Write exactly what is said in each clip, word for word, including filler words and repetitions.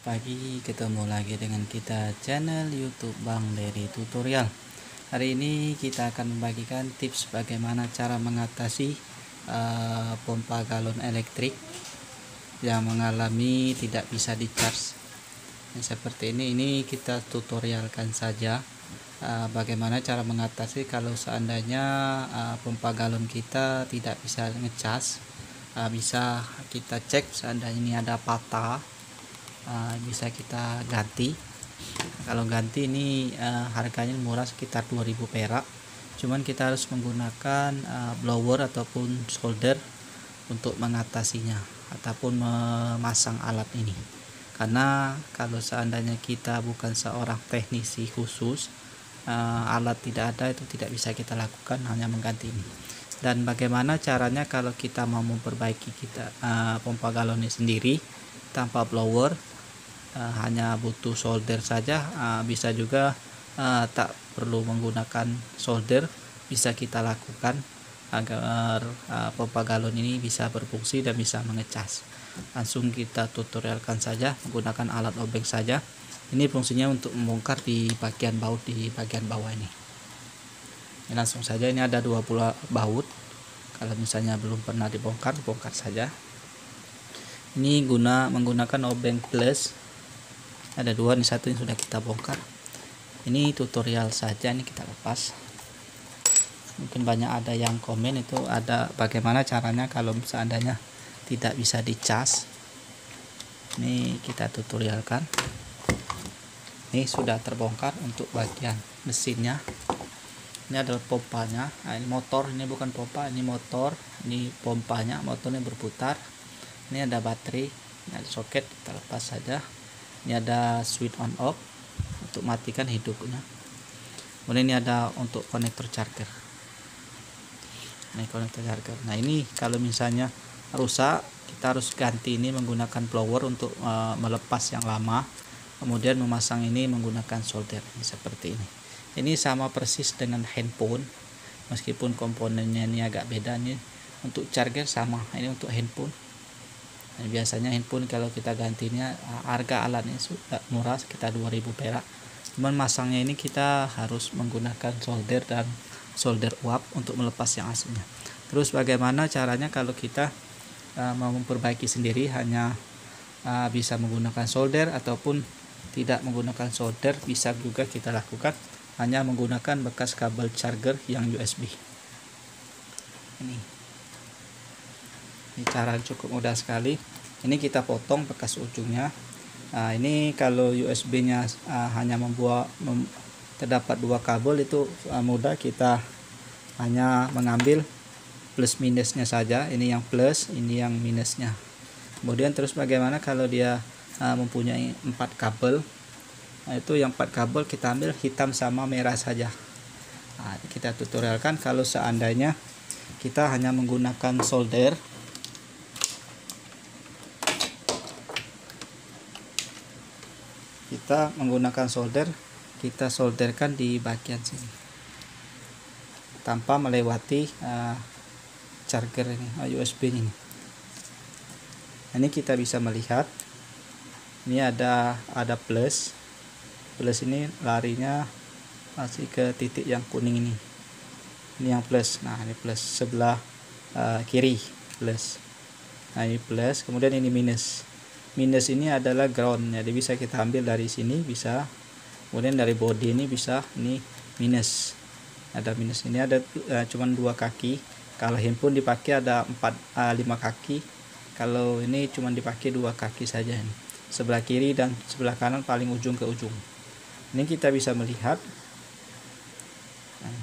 pagi, ketemu lagi dengan kita channel YouTube Bang Dery Tutorial. Hari ini kita akan membagikan tips bagaimana cara mengatasi uh, pompa galon elektrik yang mengalami tidak bisa di-charge. Nah, seperti ini, ini kita tutorialkan saja uh, bagaimana cara mengatasi kalau seandainya uh, pompa galon kita tidak bisa ngecas. Uh, bisa kita cek seandainya ini ada patah. Uh, bisa kita ganti. Kalau ganti ini uh, harganya murah, sekitar dua ribu perak. Cuman kita harus menggunakan uh, blower ataupun solder untuk mengatasinya ataupun memasang alat ini. Karena kalau seandainya kita bukan seorang teknisi khusus, uh, alat tidak ada, itu tidak bisa kita lakukan, hanya mengganti ini. Dan bagaimana caranya kalau kita mau memperbaiki kita uh, pompa galon ini sendiri tanpa blower? Uh, hanya butuh solder saja, uh, bisa juga uh, tak perlu menggunakan solder, bisa kita lakukan agar uh, pompa galon ini bisa berfungsi dan bisa mengecas. Langsung kita tutorialkan saja menggunakan alat obeng saja. Ini fungsinya untuk membongkar di bagian baut di bagian bawah ini. Ini langsung saja, ini ada dua puluh baut. Kalau misalnya belum pernah dibongkar, bongkar saja. Ini guna menggunakan obeng plus. Ada dua, nih satu yang sudah kita bongkar. Ini tutorial saja, ini kita lepas. Mungkin banyak ada yang komen itu ada bagaimana caranya kalau seandainya tidak bisa dicas. Ini kita tutorialkan. Ini sudah terbongkar untuk bagian mesinnya. Ini adalah pompanya. Nah, ini motor, ini bukan pompa, ini motor. Ini pompanya, motornya berputar. Ini ada baterai, ini ada soket, kita lepas saja. Ini ada switch on off untuk matikan, hidupnya. Kemudian ini ada untuk konektor charger. Ini konektor charger. Nah, ini kalau misalnya rusak, kita harus ganti ini menggunakan blower untuk uh, melepas yang lama. Kemudian memasang ini menggunakan solder. Ini seperti ini. Ini sama persis dengan handphone, meskipun komponennya ini agak beda. Nih untuk charger sama, ini untuk handphone. Nah, biasanya handphone kalau kita gantinya harga alatnya sudah murah, sekitar dua ribu perak. Cuman masangnya ini kita harus menggunakan solder dan solder uap untuk melepas yang aslinya. Terus bagaimana caranya kalau kita uh, mau memperbaiki sendiri, hanya uh, bisa menggunakan solder ataupun tidak menggunakan solder, bisa juga kita lakukan hanya menggunakan bekas kabel charger yang U S B. Ini Ini cara cukup mudah sekali. Ini kita potong bekas ujungnya. Nah, ini kalau U S B-nya uh, hanya membuat mem, terdapat dua kabel, itu uh, mudah, kita hanya mengambil plus minusnya saja. Ini yang plus, ini yang minusnya. Kemudian terus bagaimana kalau dia uh, mempunyai empat kabel? Nah, itu yang empat kabel kita ambil hitam sama merah saja. Nah, kita tutorialkan kalau seandainya kita hanya menggunakan solder. Kita menggunakan solder, kita solderkan di bagian sini tanpa melewati uh, charger ini, uh, U S B ini. Ini kita bisa melihat, ini ada ada plus, plus ini larinya masih ke titik yang kuning ini. Ini yang plus. Nah, ini plus sebelah uh, kiri plus. Nah, ini plus, kemudian ini minus. Minus ini adalah ground, jadi bisa kita ambil dari sini, bisa. Kemudian dari body ini bisa, ini minus. Ada minus, ini ada uh, cuman dua kaki. Kalau handphone dipakai ada empat uh, lima kaki. Kalau ini cuman dipakai dua kaki saja, ini sebelah kiri dan sebelah kanan, paling ujung ke ujung. Ini kita bisa melihat. Nah,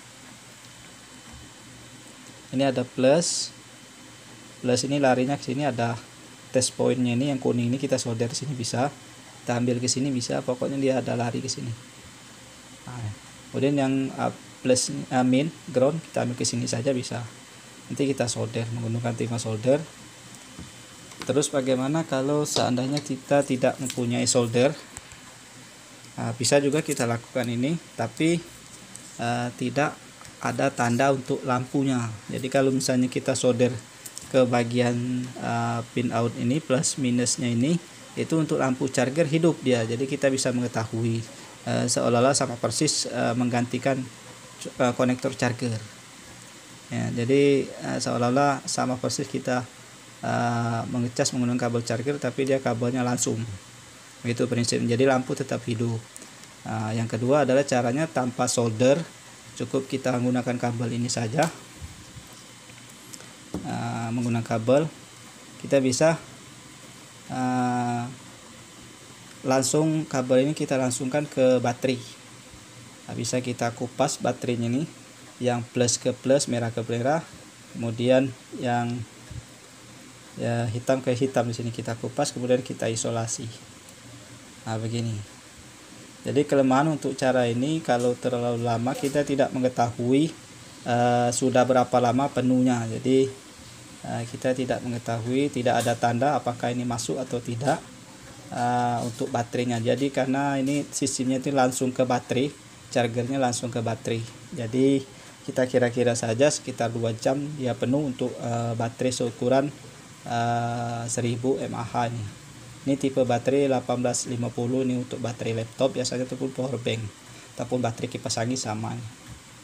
ini ada plus. Plus ini larinya ke sini, ada test pointnya ini yang kuning ini, kita solder di sini bisa, kita ambil ke sini bisa, pokoknya dia ada lari ke sini. Nah, kemudian yang uh, plus uh, min ground kita ambil ke sini saja bisa. Nanti kita solder menggunakan timah solder. Terus bagaimana kalau seandainya kita tidak mempunyai solder? Nah, bisa juga kita lakukan ini, tapi uh, tidak ada tanda untuk lampunya. Jadi kalau misalnya kita solder ke bagian uh, pin out ini, plus minusnya ini, itu untuk lampu charger hidup dia, jadi kita bisa mengetahui uh, seolah-olah sama persis uh, menggantikan uh, konektor charger ya. Jadi uh, seolah-olah sama persis kita uh, mengecas menggunakan kabel charger, tapi dia kabelnya langsung, itu prinsip. Jadi lampu tetap hidup. Uh, yang kedua adalah caranya tanpa solder, cukup kita menggunakan kabel ini saja. Uh, menggunakan kabel kita bisa uh, langsung kabel ini kita langsungkan ke baterai. Nah, bisa kita kupas baterainya ini, yang plus ke plus, merah ke merah, kemudian yang ya hitam ke hitam. Di sini kita kupas, kemudian kita isolasi. Nah begini. Jadi kelemahan untuk cara ini, kalau terlalu lama kita tidak mengetahui uh, sudah berapa lama penuhnya. Jadi uh, kita tidak mengetahui, tidak ada tanda apakah ini masuk atau tidak uh, untuk baterainya. Jadi karena ini sistemnya itu langsung ke baterai, chargernya langsung ke baterai. Jadi kita kira-kira saja sekitar dua jam dia penuh untuk uh, baterai seukuran uh, seribu mAh ini. Ini tipe baterai delapan belas lima puluh, ini untuk baterai laptop biasanya, ataupun power bank, ataupun baterai kipas angin sama nih.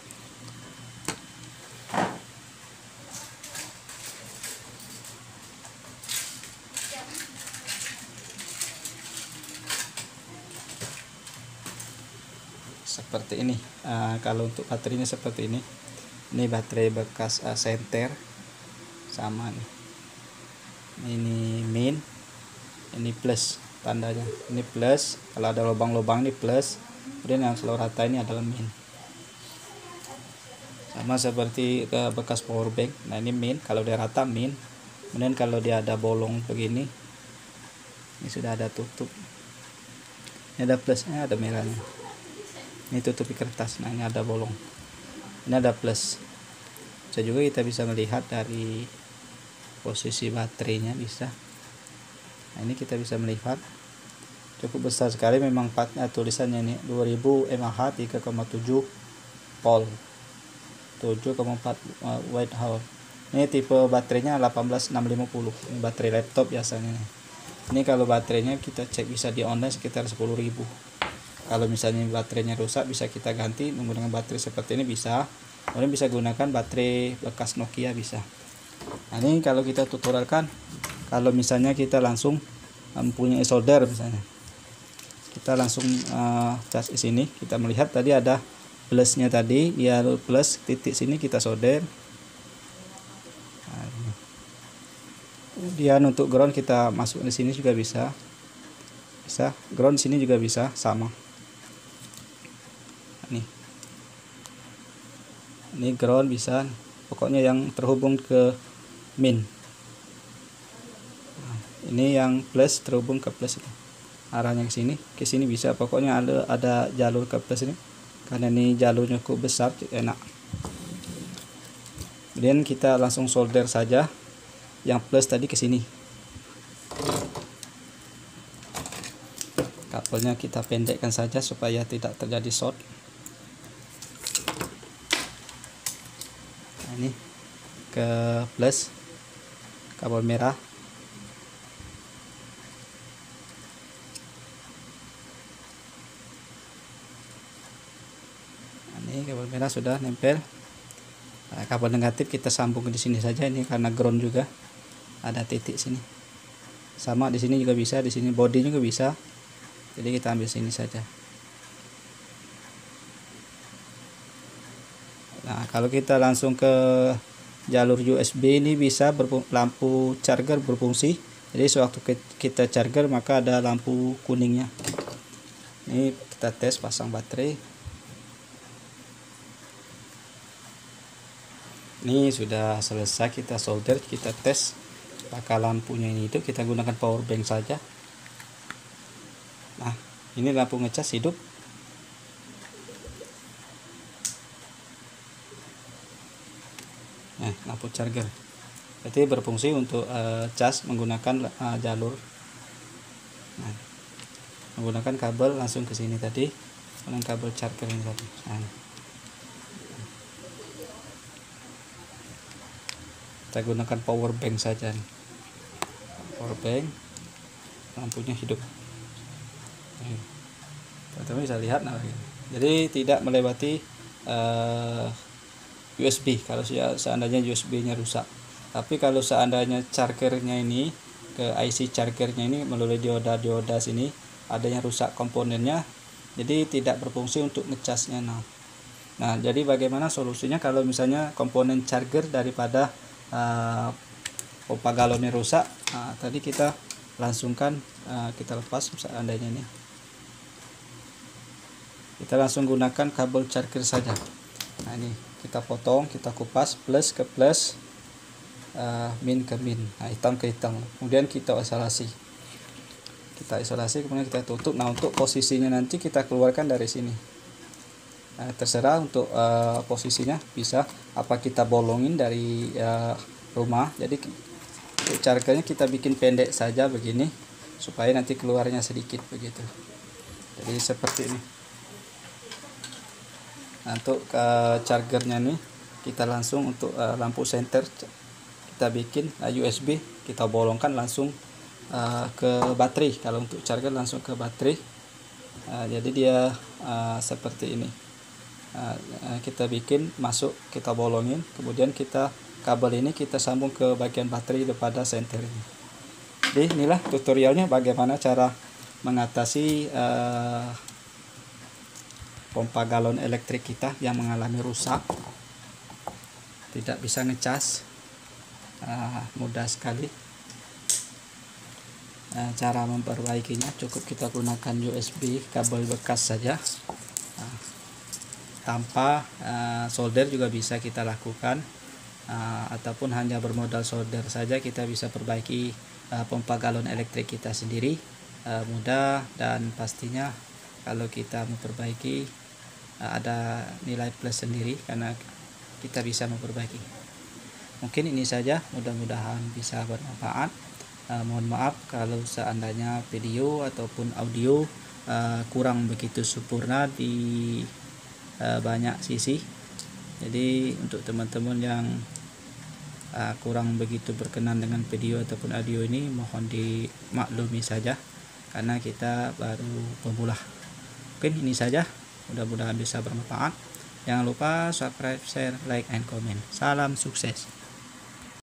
Seperti ini. Uh, kalau untuk baterainya seperti ini. Ini baterai bekas uh, senter sama nih. Ini min, ini plus tandanya, ini plus. Kalau ada lubang-lubang ini plus, kemudian yang seluruh rata ini adalah min. Sama seperti ke bekas power bank. Nah ini min, kalau dia rata min. Kemudian kalau dia ada bolong begini, ini sudah ada tutup, ini ada plusnya, ada merahnya. Ini tutupi kertas. Nah ini ada bolong, ini ada plus. Bisa juga kita bisa melihat dari posisi baterainya, bisa. Nah ini kita bisa melihat cukup besar sekali memang, partnya tulisannya ini dua ribu mAh, tiga koma tujuh volt, tujuh koma empat watt hour. Ini tipe baterainya delapan belas enam lima puluh. Ini baterai laptop biasanya. Ini kalau baterainya kita cek bisa di online sekitar sepuluh ribu. Kalau misalnya baterainya rusak, bisa kita ganti menggunakan baterai seperti ini, bisa. Kemudian bisa gunakan baterai bekas Nokia, bisa. Nah ini kalau kita tutorialkan, kalau misalnya kita langsung mempunyai solder, misalnya kita langsung uh, cas di sini, kita melihat tadi ada plusnya, tadi dia plus titik sini kita solder. Nah, kemudian untuk ground kita masuk di sini juga bisa, bisa ground sini juga bisa, sama. Nih, ini ground bisa, pokoknya yang terhubung ke min. Nah, ini yang plus terhubung ke plus, arahnya ke sini, ke sini bisa, pokoknya ada ada jalur ke plus ini, karena ini jalurnya cukup besar, enak. Kemudian kita langsung solder saja yang plus tadi ke sini. Kabelnya kita pendekkan saja supaya tidak terjadi short. Nah, ini ke plus kabel merah. Nah, ini kabel merah sudah nempel. Nah, kabel negatif kita sambung di sini saja, ini karena ground juga ada titik sini. Sama di sini juga bisa, di sini body juga bisa. Jadi kita ambil sini saja. Nah, kalau kita langsung ke jalur U S B ini bisa lampu charger berfungsi. Jadi sewaktu kita charger maka ada lampu kuningnya. Ini kita tes pasang baterai. Ini sudah selesai kita solder, kita tes apakah lampunya ini itu, kita gunakan power bank saja. Nah, ini lampu ngecas hidup. Nah, lampu charger. Jadi berfungsi untuk uh, cas menggunakan uh, jalur. Nah, menggunakan kabel langsung ke sini tadi, dengan kabel charger ini tadi. Nah, kita gunakan power bank saja. Power bank. lampunya hidup. Teman-teman bisa lihat, nah jadi tidak melewati uh, U S B kalau seandainya U S B-nya rusak. Tapi kalau seandainya chargernya ini ke I C chargernya ini melalui dioda-dioda sini adanya rusak komponennya, jadi tidak berfungsi untuk ngecasnya. Nah, nah jadi bagaimana solusinya kalau misalnya komponen charger daripada uh, pompa galonnya rusak? Nah, tadi kita langsungkan uh, kita lepas seandainya ini. Kita langsung gunakan kabel charger saja. Nah ini kita potong, kita kupas, plus ke plus, uh, min ke min, nah, hitam ke hitam. Kemudian kita isolasi. Kita isolasi, kemudian kita tutup. Nah untuk posisinya nanti kita keluarkan dari sini. Nah, terserah untuk uh, posisinya, bisa apa kita bolongin dari uh, rumah. Jadi untuk chargernya kita bikin pendek saja begini, supaya nanti keluarnya sedikit begitu. Jadi seperti ini. Nah, untuk uh, chargernya nih kita langsung untuk uh, lampu senter kita bikin uh, U S B, kita bolongkan langsung uh, ke baterai. Kalau untuk charger langsung ke baterai. Uh, jadi dia uh, seperti ini. Uh, uh, kita bikin masuk, kita bolongin, kemudian kita kabel ini kita sambung ke bagian baterai daripada senter ini. Jadi inilah tutorialnya bagaimana cara mengatasi uh, pompa galon elektrik kita yang mengalami rusak, tidak bisa ngecas. Uh, mudah sekali. Uh, cara memperbaikinya cukup kita gunakan U S B kabel bekas saja. Uh, tanpa uh, solder juga bisa kita lakukan, uh, ataupun hanya bermodal solder saja kita bisa perbaiki uh, pompa galon elektrik kita sendiri. Uh, mudah dan pastinya kalau kita memperbaiki ada nilai plus sendiri karena kita bisa memperbaiki. Mungkin ini saja, mudah-mudahan bisa bermanfaat. Uh, mohon maaf kalau seandainya video ataupun audio uh, kurang begitu sempurna di uh, banyak sisi. Jadi untuk teman-teman yang uh, kurang begitu berkenan dengan video ataupun audio ini, mohon dimaklumi saja karena kita baru pemula. Mungkin ini saja. Mudah-mudahan bisa bermanfaat. Jangan lupa subscribe, share, like, and comment. Salam sukses.